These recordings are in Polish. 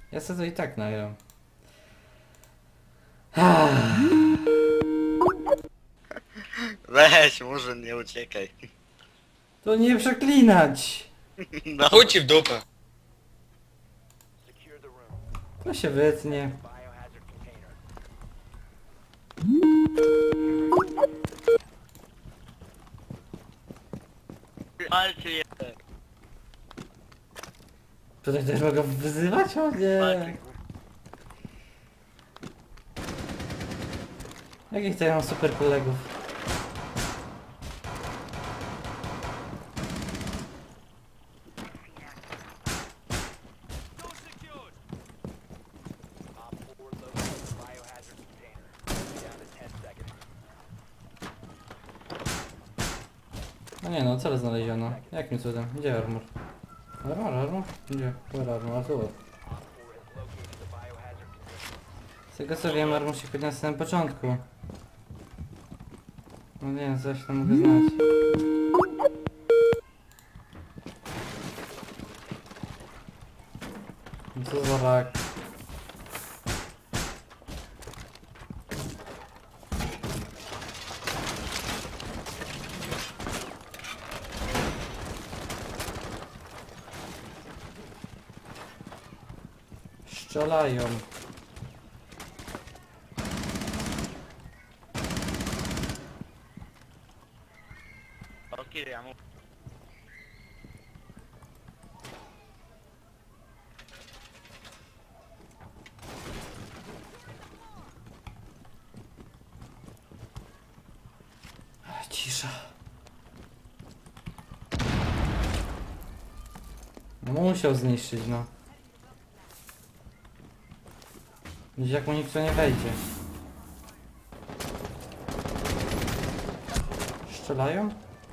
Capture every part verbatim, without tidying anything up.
Ja sobie to i tak nagram. Weź, może nie uciekaj. To nie przeklinać! No. Chuj ci w dupę. To się wytnie. Walczy je. Tutaj też mogę wyzywać? O nie! Jakich to ja mam super kolegów? No nie no, cel znaleziono. Jakim cudem? Gdzie armor? Armor, armor? Gdzie? Where armor? A tu. Z tego co wiem, armor się podniósł na samym początku. No nie wiem, coś tam mogę znać. Co za rak? Strzelają. Okej, ja mu... Cisza. No musiał zniszczyć, no. Gdzieś jak mu nikt tu nie wejdzie. Strzelają?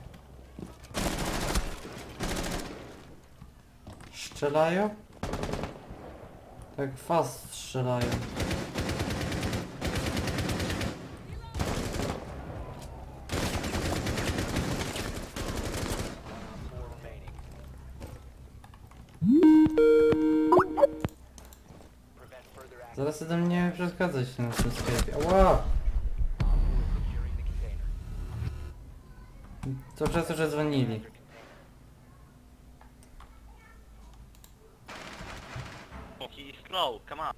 Strzelają? Tak fast strzelają. Zaraz ode mnie przeszkadzać na tym sklepie. Ała! To przez to, że dzwonili. He's slow, come on.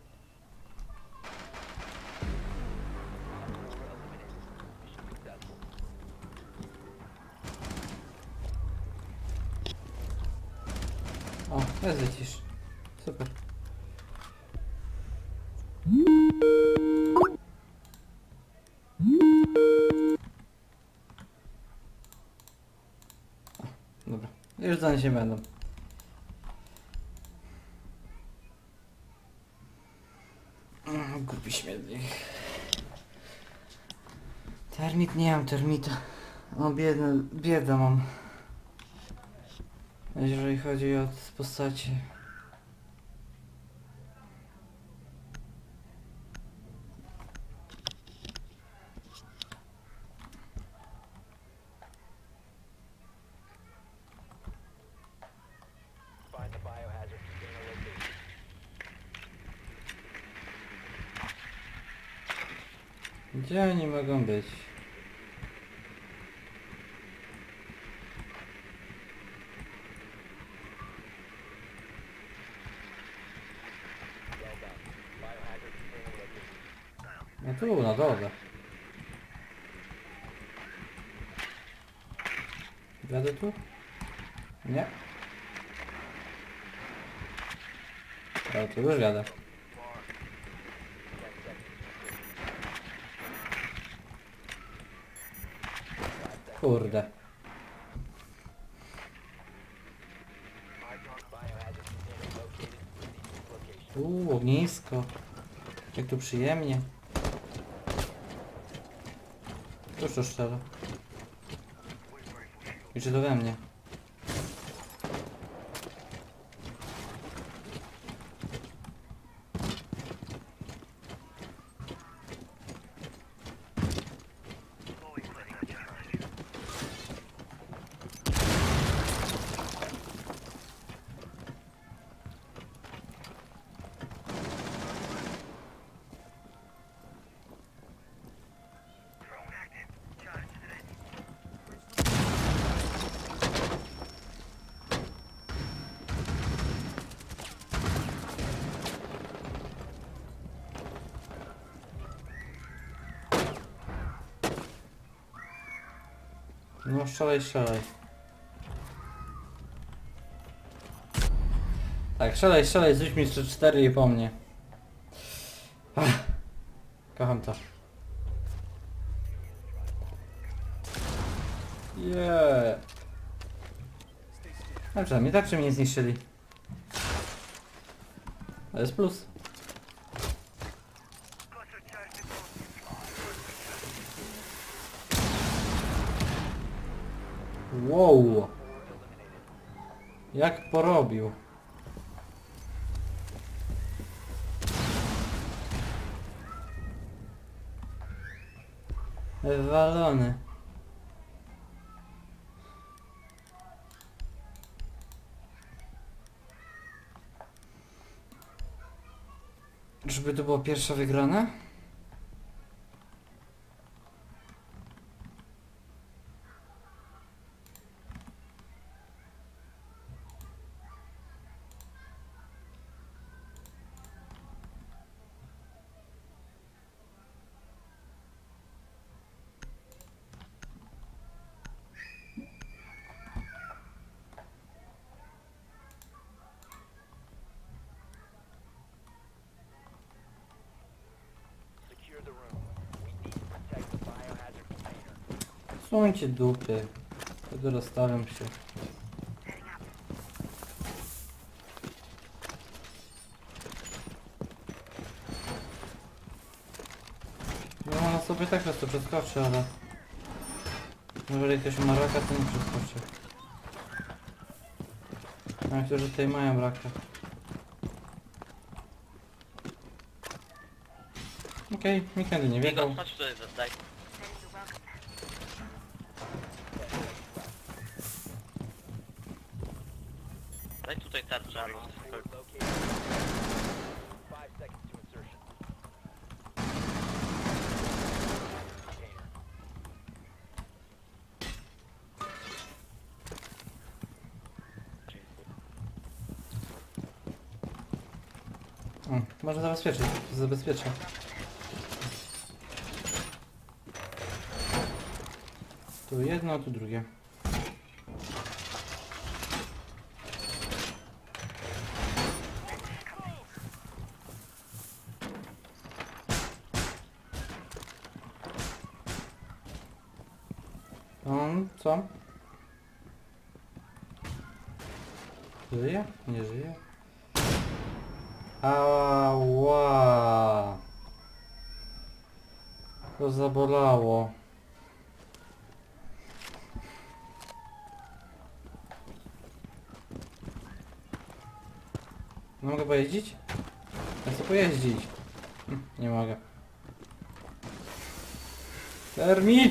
O, jest wycisz. Super. O, dobra. Już za nie się będą. Mm, Głupi śmietnik. Termit? Nie mam termita. O, biedny, bieda mam. Jeżeli chodzi o postacie. Gdzie oni mogą być? No tu, na dole. Jadę tu? Nie. Ale tu już jadę. Kurde. Uuu, ognisko. Jak tu przyjemnie. Cóż to szczerze. I czy to we mnie? No strzelaj, strzelaj. Tak, strzelaj, strzelaj, zrzuć mi jeszcze cztery i po mnie. Ach, kocham to. Yeah. Ale przynajmniej tak, czy mnie zniszczyli. To jest plus. Wow. Jak porobił. Walony. Żeby to była pierwsza wygrana? Słuchajcie dupy. Tego rozstawiam się. No ona sobie tak raz to przeskoczy, ale... Jeżeli ktoś ma raka, to nie przeskoczy. A niektórzy tutaj mają raka. Okej, okay, nikt nie wiedział. Chodź tutaj, daj. Daj tutaj tarczę, albo... O, może zabezpieczyć, zabezpieczę. Tu jedno, tu drugie. On co? Żyje? Nie żyje? Ała! To zabolało. No mogę pojeździć? Ja chcę pojeździć. Hm, nie mogę. Termit!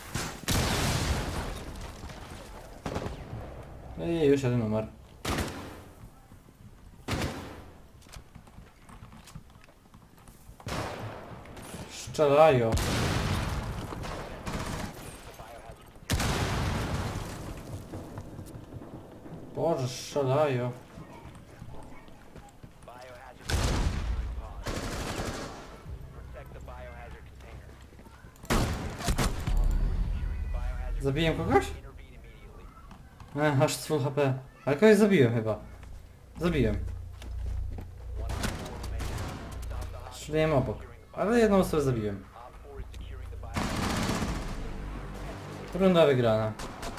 Ej, już jeden numer. Strzelają. Boże, strzelają. Zabiłem kogoś? Ech, aż z full H P. Ale kogoś zabiłem chyba. Zabiłem. Strzeliłem obok. Ale jedną osobę zabiłem. Runda wygrana.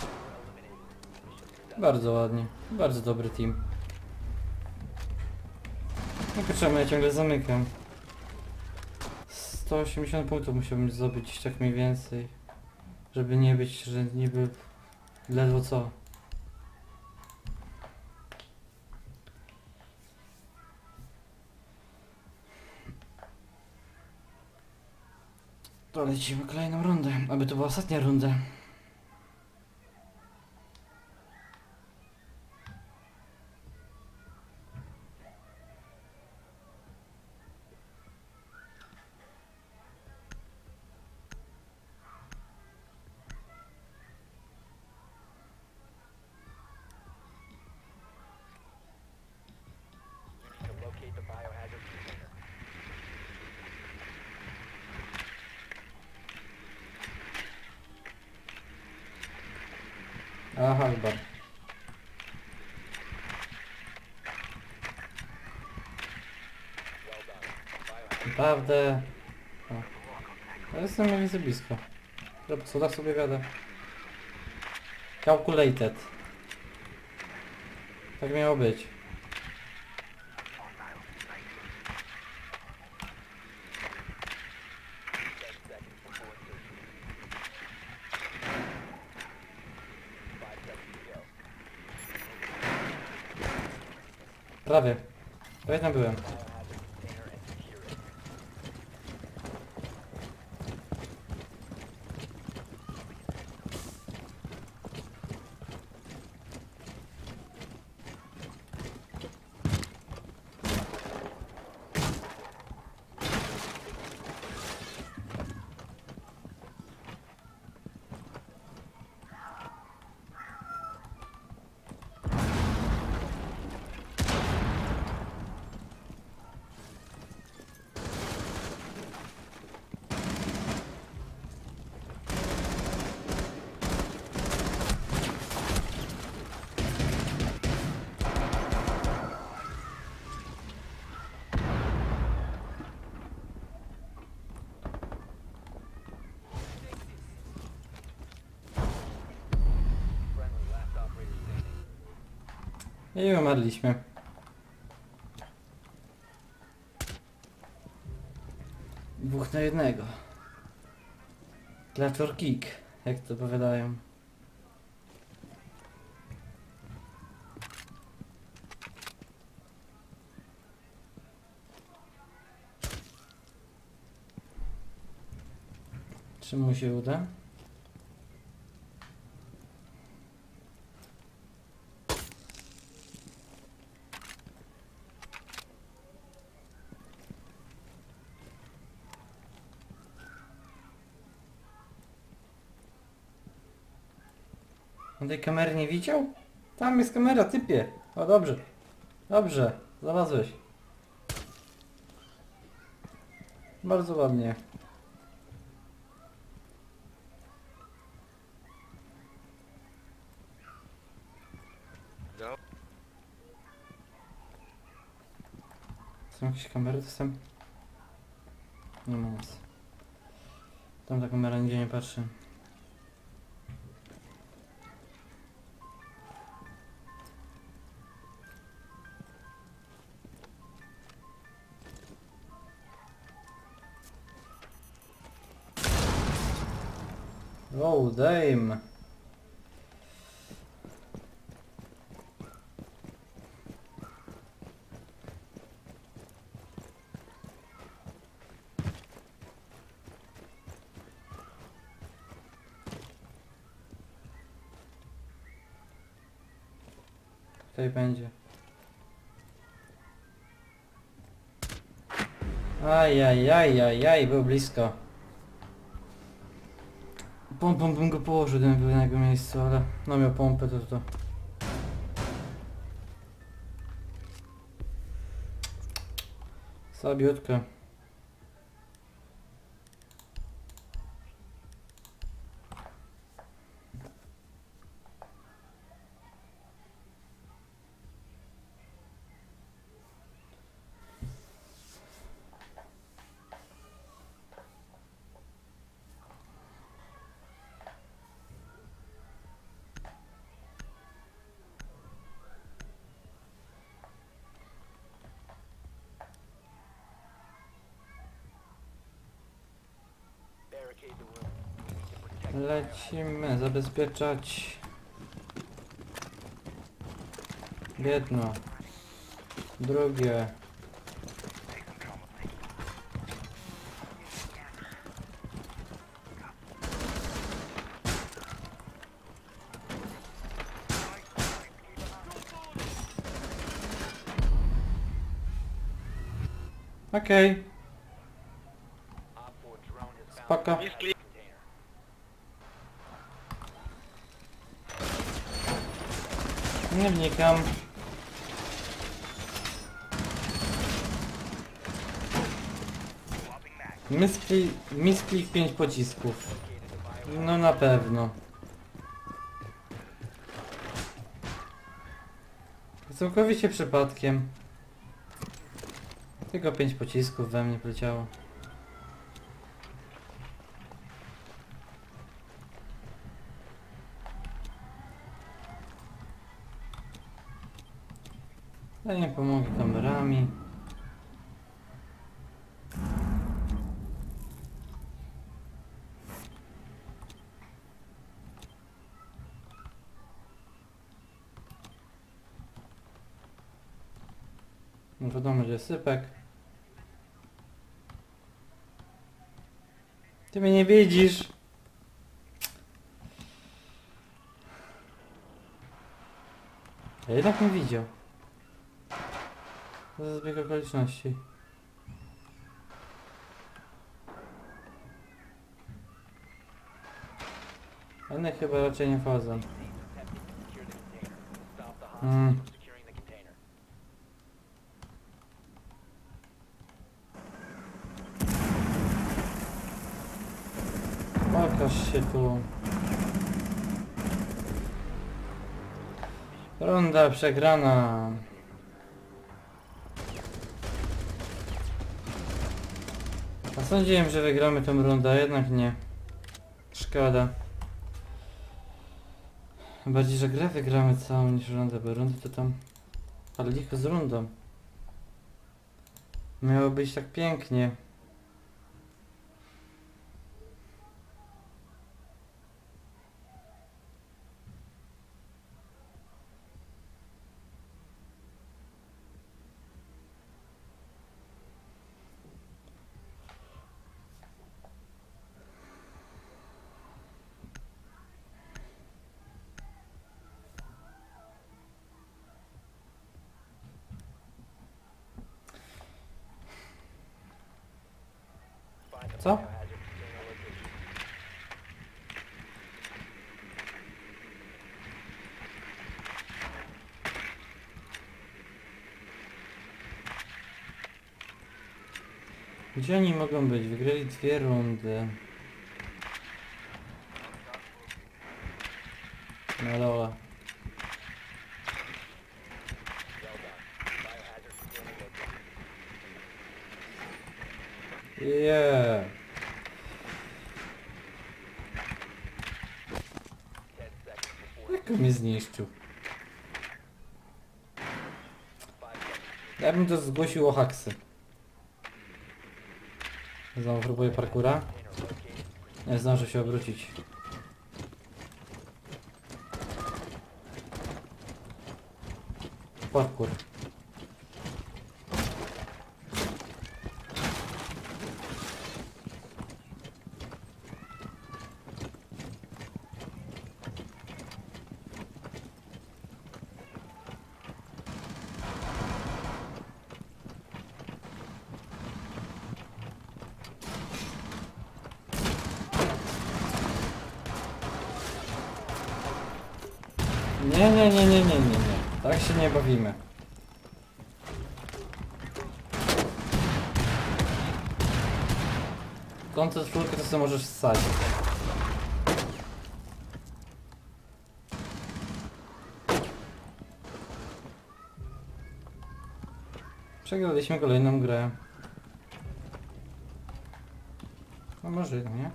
Bardzo ładnie. Bardzo dobry team. No kurczę, ja ciągle zamykam. sto osiemdziesiąt punktów musiałbym zdobyć, tak mniej więcej. Żeby nie być, że niby ledwo co. To lecimy kolejną rundę, aby to była ostatnia runda. Aha, chyba. Naprawdę. O. Ja jestem mniej więcej blisko. Dobra, po schodach sobie gadę. Calculated. Tak miało być. Prawie. Prawie tam byłem. I umarliśmy. Dwóch na jednego. Klaczor kick, jak to powiadają. Czy mu się uda? On tej kamery nie widział? Tam jest kamera, typie. O, dobrze. Dobrze, znalazłeś. Bardzo ładnie. No. Są jakieś kamery? To są... Nie ma nic. Tam ta kamera nigdzie nie patrzy. Oh, damn. Tutaj będzie. Ajajajajaj, był blisko. Pompą bym go położył, gdybym był na jego miejscu, ale no miał pompę, to to. Słabiutko. Lecimy zabezpieczać jedno, drugie. Okej. Okay. Spoko. Nie wnikam. Misklik, misklik pięć pocisków. No na pewno. Całkowicie przypadkiem. Tylko pięć pocisków we mnie poleciało. Ja nie pomogę kamerami. No wiadomo, że jest sypek. Ty mnie nie widzisz. Ja jednak nie widział. To jest zbieg okoliczności. One chyba raczej nie wchodzą. Mm. Pokaż się tu. Runda przegrana. A sądziłem, że wygramy tę rundę, a jednak nie. Szkoda. Bardziej, że grę wygramy całą niż rundę, bo rundy to tam... Ale licho z rundą. Miało być tak pięknie. Co? Gdzie oni mogą być? Wygrali dwie rundy. No lola. Yeah. Jak mnie zniszczył? Ja bym to zgłosił o haksy. Znowu próbuję parkura. Nie zdążę się obrócić. Parkour. Nie, nie, nie, nie, nie, nie, nie. Tak się nie bawimy. Tą czwórkę to sobie możesz wsadzić. Przegraliśmy kolejną grę. No może, nie?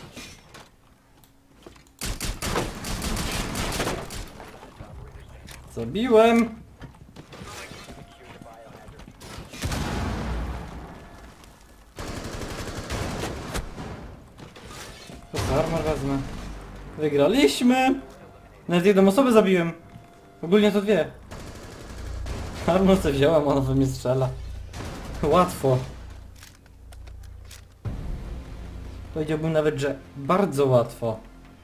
Zabiłem! To armor wezmę. Wygraliśmy! Nawet jedną osobę zabiłem. Ogólnie to dwie. Armor co wziąłem, ona we mnie strzela. Łatwo. Powiedziałbym nawet, że bardzo łatwo.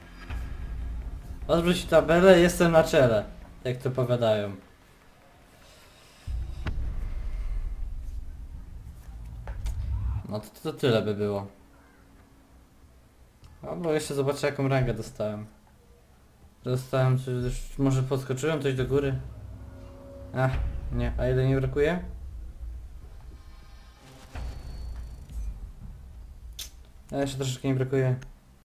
Odwróć tabelę, jestem na czele. Jak to powiadają. No to, to tyle by było. Albo jeszcze zobaczę jaką rangę dostałem. Dostałem coś, już może podskoczyłem coś do góry. Ach, nie, a ile mi brakuje? A jeszcze troszeczkę mi brakuje.